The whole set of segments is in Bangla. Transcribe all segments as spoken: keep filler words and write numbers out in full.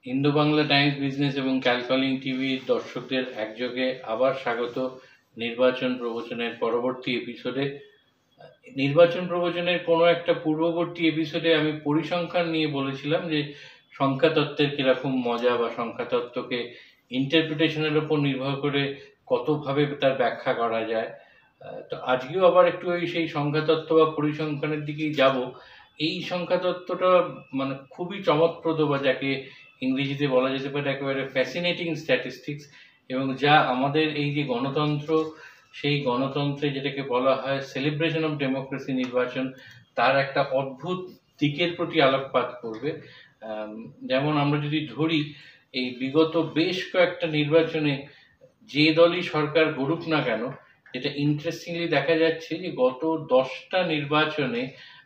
ইন্দো বাংলা টাইমস বিজনেস এবং ক্যালকলিং টিভির দর্শকদের একযোগে আবার স্বাগত নির্বাচন প্রবচনের পরবর্তী এপিসোডে। নির্বাচন প্রবচনের কোনো একটা পূর্ববর্তী এপিসোডে আমি পরিসংখ্যান নিয়ে বলেছিলাম যে সংখ্যাতত্ত্বের কীরকম মজা বা সংখ্যাতত্ত্বকে ইন্টারপ্রিটেশনের ওপর নির্ভর করে কতভাবে তার ব্যাখ্যা করা যায়। তো আজকেও আবার একটু ওই সেই সংখ্যাতত্ত্ব বা পরিসংখ্যানের দিকেই যাব। এই সংখ্যাতত্ত্বটা মানে খুবই চমকপ্রদ, বা যাকে ইংরেজিতে বলা যেতে পারে একেবারে ফ্যাসিনেটিং স্ট্যাটিস্টিক্স, এবং যা আমাদের এই যে গণতন্ত্র, সেই গণতন্ত্রে যেটাকে বলা হয় সেলিব্রেশন অফ ডেমোক্রেসি নির্বাচন, তার একটা অদ্ভুত দিকের প্রতি আলোকপাত করবে। যেমন আমরা যদি ধরি, এই বিগত বেশ কয়েকটা নির্বাচনে যে দলই সরকার গড়ুক না কেন, যেটা ইন্টারেস্টিংলি দেখা যাচ্ছে যে গত দশটা নির্বাচনে,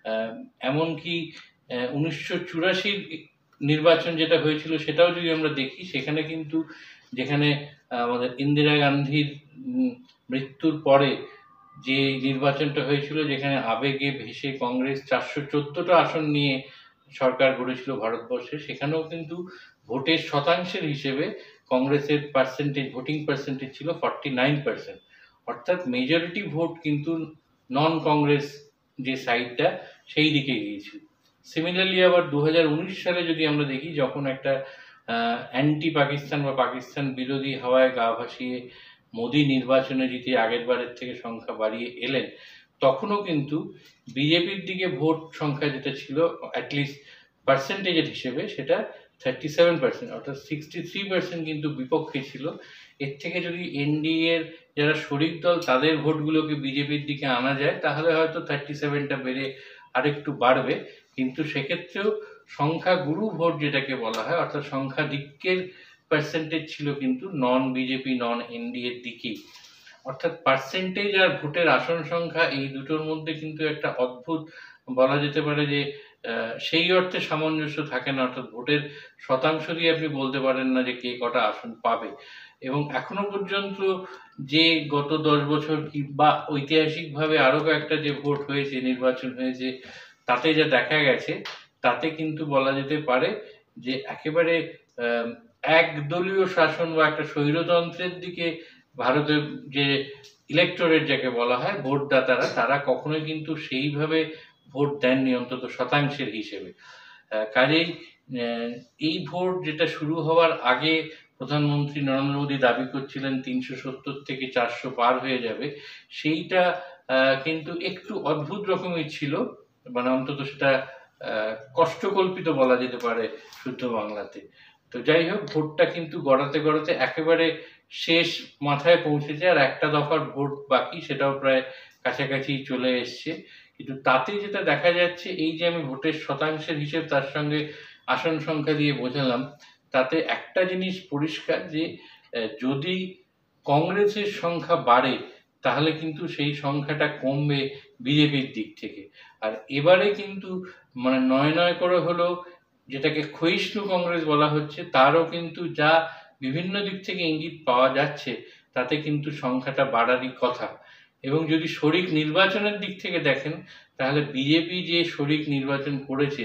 এমনকি উনিশশো চুরাশির নির্বাচন যেটা হয়েছিল সেটাও যদি আমরা দেখি, সেখানে কিন্তু যেখানে আমাদের ইন্দিরা গান্ধীর মৃত্যুর পরে যে নির্বাচনটা হয়েছিল, যেখানে আবেগে ভেসে কংগ্রেস চারশো চোদ্দটা আসন নিয়ে সরকার গড়েছিল ভারতবর্ষে, সেখানেও কিন্তু ভোটের শতাংশের হিসেবে কংগ্রেসের পার্সেন্টেজ, ভোটিং পার্সেন্টেজ ছিল ফর্টি নাইন পার্সেন্ট, অর্থাৎ মেজরিটি ভোট কিন্তু নন কংগ্রেস যে সাইডটা সেই দিকে গিয়েছিল। সিমিলারলি আবার দু হাজার উনিশ সালে যদি আমরা দেখি, যখন একটা অ্যান্টি পাকিস্তান বা পাকিস্তান বিরোধী হাওয়ায় গা ভাসিয়ে মোদি নির্বাচনে জিতে আগের বারের থেকে সংখ্যা বাড়িয়ে এলেন, তখনও কিন্তু বিজেপির দিকে ভোট সংখ্যা যেটা ছিল অ্যাটলিস্ট পার্সেন্টেজের হিসেবে, সেটা থার্টি সেভেন পার্সেন্ট, অর্থাৎ সিক্সটি থ্রি পার্সেন্ট কিন্তু বিপক্ষে ছিল। এর থেকে যদি এনডিএ এর যারা শরিক দল তাদের ভোটগুলোকে বিজেপির দিকে আনা যায়, তাহলে হয়তো থার্টি সেভেনটা বেড়ে আরেকটু বাড়বে। কিন্তু সেক্ষেত্রেও সংখ্যাগুরু ভোট যেটাকে বলা হয়, অর্থাৎ সংখ্যাধিক্যের পার্সেন্টেজ ছিল কিন্তু নন বিজেপি, নন এনডিএর দিকেই। অর্থাৎ পার্সেন্টেজ আর ভোটের আসন সংখ্যা, এই দুটোর মধ্যে কিন্তু একটা অদ্ভুত, বলা যেতে পারে যে সেই অর্থে সামঞ্জস্য থাকে না, অর্থাৎ ভোটের শতাংশ দিয়ে আপনি বলতে পারেন না যে কে কটা আসন পাবে। এবং এখনো পর্যন্ত যে গত দশ বছর কি বা ঐতিহাসিকভাবে আরো কয়েকটা যে ভোট হয়েছে, নির্বাচন হয়েছে, তাতে যা দেখা গেছে, তাতে কিন্তু বলা যেতে পারে যে একেবারে একদলীয় শাসন বা একটা স্বৈরতন্ত্রের দিকে ভারতের যে ইলেকটোরেট যাকে বলা হয়, ভোটদাতারা, তারা কখনোই কিন্তু সেইভাবে ভোট দেননি, অন্তত শতাংশের হিসেবে। কাজেই এই ভোট যেটা শুরু হওয়ার আগে প্রধানমন্ত্রী নরেন্দ্র মোদী দাবি করছিলেন তিনশো সত্তর থেকে চারশো পার হয়ে যাবে, সেইটা কিন্তু একটু অদ্ভুত রকমের ছিল, মানে অন্তত সেটা কষ্টকল্পিত বলা যেতে পারে শুদ্ধ বাংলাতে। তো যাই হোক, ভোটটা কিন্তু গড়াতে গড়াতে একেবারে শেষ মাথায় পৌঁছেছে, আর একটা দফার ভোট বাকি, সেটাও প্রায় কাছাকাছি চলে এসছে। কিন্তু তাতে যেটা দেখা যাচ্ছে, এই যে আমি ভোটের শতাংশের হিসেব তার সঙ্গে আসন সংখ্যা দিয়ে বোঝালাম, তাতে একটা জিনিস পরিষ্কার যে যদি কংগ্রেসের সংখ্যা বাড়ে, তাহলে কিন্তু সেই সংখ্যাটা কমবে বিজেপির দিক থেকে। আর এবারে কিন্তু মানে নয় নয় করে হলো, যেটাকে ক্ষয়িষ্ণু কংগ্রেস বলা হচ্ছে, তারও কিন্তু যা বিভিন্ন দিক থেকে ইঙ্গিত পাওয়া যাচ্ছে, তাতে কিন্তু সংখ্যাটা বাড়ারই কথা। এবং যদি শরিক নির্বাচনের দিক থেকে দেখেন, তাহলে বিজেপি যে শরিক নির্বাচন করেছে,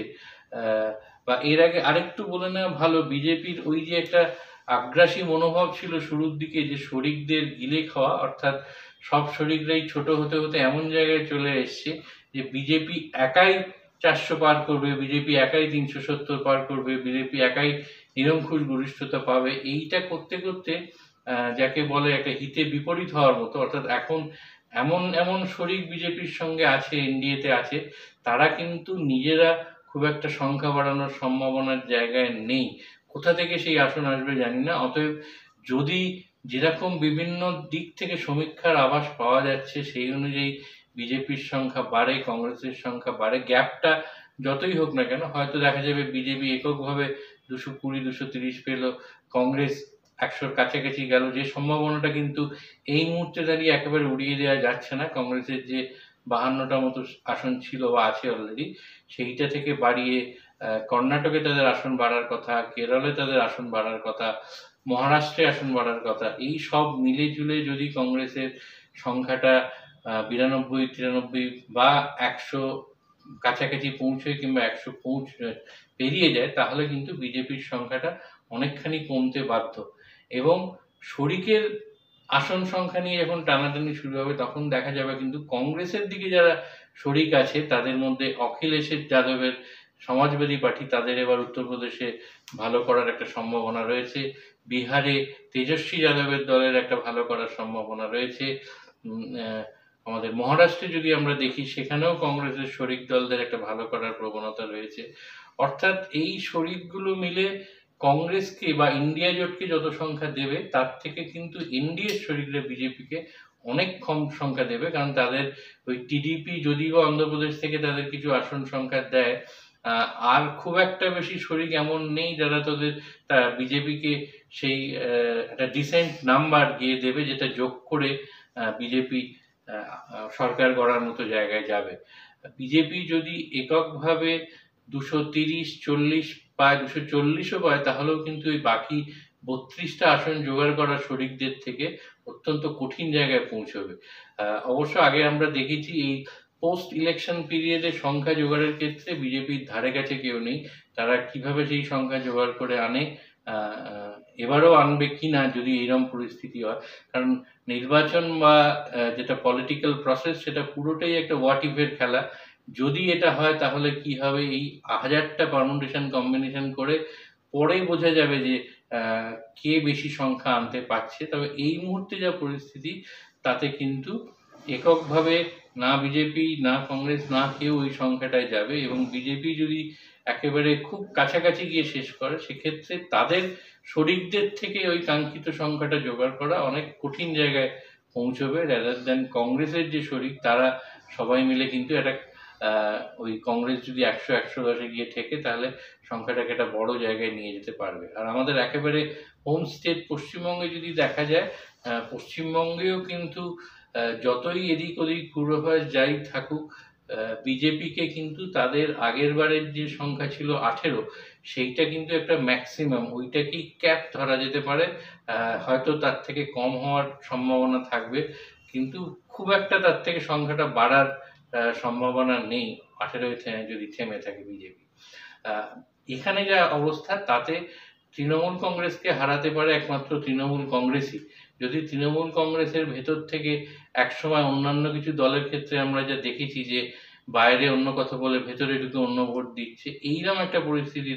বা এর আগে আরেকটু বলে নেওয়া ভালো, বিজেপির ওই যে একটা আগ্রাসী মনোভাব ছিল শুরুর দিকে, যে শরিকদের গিলে খাওয়া, অর্থাৎ সব শরিকরাই ছোট হতে হতে এমন জায়গায় চলে এসছে যে বিজেপি একাই চারশো পার করবে, বিজেপি একাই তিনশো সত্তর পার করবে, বিজেপি একাই নিরঙ্কুশ গরিষ্ঠতা পাবে। এইটা করতে করতে যাকে বলে একটা হিতে বিপরীত হওয়ার মতো, অর্থাৎ এখন এমন এমন শরিক বিজেপির সঙ্গে আছে, এনডিএতে আছে, তারা কিন্তু নিজেরা খুব একটা সংখ্যা বাড়ানোর সম্ভাবনার জায়গায় নেই। কোথা থেকে সেই আসন আসবে জানি না। অতএব যদি যেরকম বিভিন্ন দিক থেকে সমীক্ষার আভাস পাওয়া যাচ্ছে, সেই অনুযায়ী বিজেপির সংখ্যা বাড়ে, কংগ্রেসের সংখ্যা বাড়ে, গ্যাপটা যতই হোক না কেন, হয়তো দেখা যাবে বিজেপি এককভাবে দুশো কুড়ি দুশো তিরিশ পেল, কংগ্রেস একশোর কাছাকাছি গেল, যে সম্ভাবনাটা কিন্তু এই মুহূর্তে দাঁড়িয়ে একেবারে উড়িয়ে দেওয়া যাচ্ছে না। কংগ্রেসের যে বাহান্নটা মতো আসন ছিল বা আছে অলরেডি, সেইটা থেকে বাড়িয়ে কর্ণাটকে তাদের আসন বাড়ার কথা, কেরলে তাদের আসন বাড়ার কথা, মহারাষ্ট্রে আসন বাড়ার কথা। এই সব মিলে ঝুলে যদি কংগ্রেসের সংখ্যাটা বিরানব্বই তিরানব্বই বা একশো কাছাকাছি পৌঁছয়, কিংবা একশো পৌঁছ পেরিয়ে যায়, তাহলে কিন্তু বিজেপির সংখ্যাটা অনেকখানি কমতে বাধ্য। এবং শরিকের আসন সংখ্যা নিয়ে যখন টানাটানি শুরু হবে তখন দেখা যাবে কিন্তু কংগ্রেসের দিকে যারা শরিক আছে তাদের মধ্যে অখিলেশের যাদবের সমাজবাদী পার্টি, তাদের এবার উত্তরপ্রদেশে ভালো করার একটা সম্ভাবনা রয়েছে। বিহারে তেজস্বী যাদবের দলের একটা ভালো করার সম্ভাবনা রয়েছে। আমাদের মহারাষ্ট্রে যদি আমরা দেখি সেখানেও কংগ্রেসের শরিক দলদের একটা ভালো করার প্রবণতা রয়েছে। অর্থাৎ এই শরিকগুলো মিলে কংগ্রেসকে বা ইন্ডিয়া জোটকে যত সংখ্যা দেবে তার থেকে কিন্তু এনডিএর শরিকরা বিজেপিকে অনেক কম সংখ্যা দেবে, কারণ তাদের ওই টিডিপি যদিও অন্ধ্রপ্রদেশ থেকে তাদের কিছু আসন সংখ্যা দেয়, আর খুব একটা বেশি শরিক এমন নেই যারা তাদের বিজেপিকে সেই একটা ডিসেন্ট নাম্বার গিয়ে দেবে যেটা যোগ করে বিজেপি সরকার গড়ার মতো জায়গায় যাবে। বিজেপি যদি এককভাবে দুশো তিরিশ চল্লিশ পায়, দুশো চল্লিশও পায়, তাহলেও কিন্তু ওই বাকি বত্রিশটা আসন জোগাড় করা শরিকদের থেকে অত্যন্ত কঠিন জায়গায় পৌঁছবে। অবশ্য আগে আমরা দেখেছি এই পোস্ট ইলেকশন পিরিয়ডে সংখ্যা জোগাড়ের ক্ষেত্রে বিজেপির ধারে কাছে কেউ নেই। তারা কিভাবে সেই সংখ্যা জোগাড় করে আনে, এবারও আনবে কিনা যদি এরকম পরিস্থিতি হয়, কারণ নির্বাচন বা যেটা পলিটিক্যাল প্রসেস সেটা পুরোটাই একটা হোয়াট ইফের খেলা। যদি এটা হয় তাহলে কি হবে, এই হাজারটা পারমুটেশন কম্বিনেশন করে পরে বোঝা যাবে যে কে বেশি সংখ্যা আনতে পারছে। তবে এই মুহূর্তে যা পরিস্থিতি তাতে কিন্তু এককভাবে না বিজেপি না কংগ্রেস না কেউ ওই সংখ্যাটায় যাবে, এবং বিজেপি যদি একেবারে খুব কাছাকাছি গিয়ে শেষ করে সেক্ষেত্রে তাদের শরিকদের থেকে ওই কাঙ্ক্ষিত সংখ্যাটা জোগাড় করা অনেক কঠিন জায়গায় পৌঁছবে, রাদার দেন কংগ্রেসের যে শরিক তারা সবাই মিলে কিন্তু একটা ওই কংগ্রেস যদি একশো একশো দশে গিয়ে ঠেকে তাহলে সংখ্যাটাকে একটা বড় জায়গায় নিয়ে যেতে পারবে। আর আমাদের একেবারে হোম স্টেট পশ্চিমবঙ্গে যদি দেখা যায়, পশ্চিমবঙ্গেও কিন্তু যতই এদিক ওদিক পূর্বাভাস যাই থাকুক, বিজেপিকে কিন্তু তাদের আগের বারের যে সংখ্যা ছিল আঠেরো, সেইটা কিন্তু একটা ম্যাক্সিমাম, ওইটাকেই ক্যাপ ধরা যেতে পারে। হয়তো তার থেকে কম হওয়ার সম্ভাবনা থাকবে, কিন্তু খুব একটা তার থেকে সংখ্যাটা বাড়ার সম্ভাবনা নেই আঠেরোয় যদি থেমে থাকে বিজেপি। এখানে যা অবস্থা তাতে তৃণমূল কংগ্রেসকে হারাতে পারে একমাত্র তৃণমূল কংগ্রেসই। যদি তৃণমূল কংগ্রেসের ভেতর থেকে একসময় অন্যান্য কিছু দলের ক্ষেত্রে আমরা যা দেখেছি যে বাইরে অন্য কথা বলে ভেতরে ঢুকে অন্য ভোট দিচ্ছে, এইরকম একটা পরিস্থিতি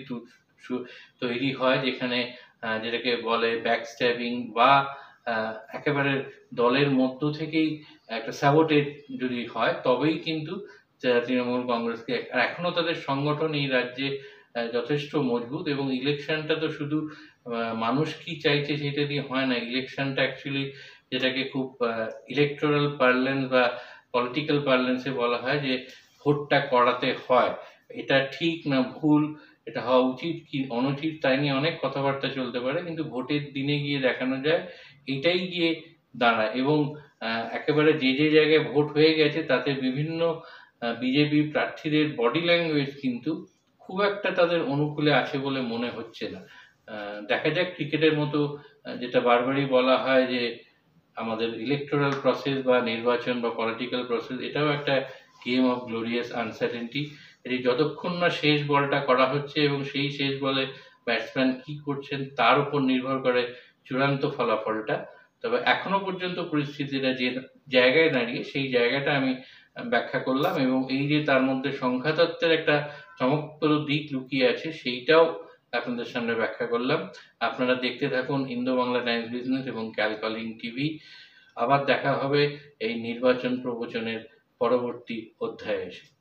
তৈরি হয় যেখানে যেটাকে বলে ব্যাকস্ট্যাবিং বা একেবারে দলের মধ্য থেকেই একটা স্যাবোটেজ যদি হয়, তবেই কিন্তু তৃণমূল কংগ্রেসকে, এখনো তাদের সংগঠন এই রাজ্যে যথেষ্ট মজবুত, এবং ইলেকশনটা তো শুধু মানুষ কি চাইছে সেটা দিয়ে হয় না। ইলেকশনটা অ্যাকচুয়ালি যেটাকে খুব ইলেকটোরাল পার্লেন্স বা পলিটিক্যাল পার্লেন্সে বলা হয় যে ভোটটা করাতে হয়, এটা ঠিক না ভুল, এটা হওয়া উচিত কি অনুচিত তাই নিয়ে অনেক কথাবার্তা চলতে পারে, কিন্তু ভোটের দিনে গিয়ে দেখানো যায় এটাই গিয়ে দাঁড়ায়। এবং একেবারে যে যে জায়গায় ভোট হয়ে গেছে তাতে বিভিন্ন বিজেপি প্রার্থীদের বডি ল্যাঙ্গুয়েজ কিন্তু খুব একটা তাদের অনুকূলে আছে বলে মনে হচ্ছে না। দেখা যাক, ক্রিকেটের মতো যেটা বারবারই বলা হয় যে আমাদের ইলেকটোরাল প্রসেস বা নির্বাচন বা পলিটিক্যাল প্রসেস এটাও একটা গেম অফ গ্লোরিয়াস আনসার্টেনটি। এই যতক্ষণ না শেষ বলটা করা হচ্ছে এবং সেই শেষ বলে ব্যাটসম্যান কি করছেন তার উপর নির্ভর করে চূড়ান্ত ফলাফলটা। তবে এখনো পর্যন্ত পরিস্থিতিটা যে জায়গায় দাঁড়িয়ে সেই জায়গাটা আমি ব্যাখ্যা করলাম, এবং এই যে তার মধ্যে সংখ্যাতত্ত্বের একটা চমকপ্রদ দিক লুকিয়ে আছে সেইটাও আপনাদের সামনে ব্যাখ্যা করলাম। আপনারা দেখতে থাকুন ইন্দো বাংলা টাইমস বিজনেস এবং ক্যালকলিং টিভি। আবার দেখা হবে এই নির্বাচন প্রবচনের পরবর্তী অধ্যায়ে এসে।